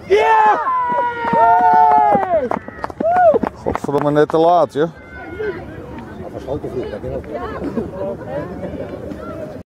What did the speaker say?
Ja! Godverdomme, net te laat, joh. Dat was ook te vroeg, dat kan ook.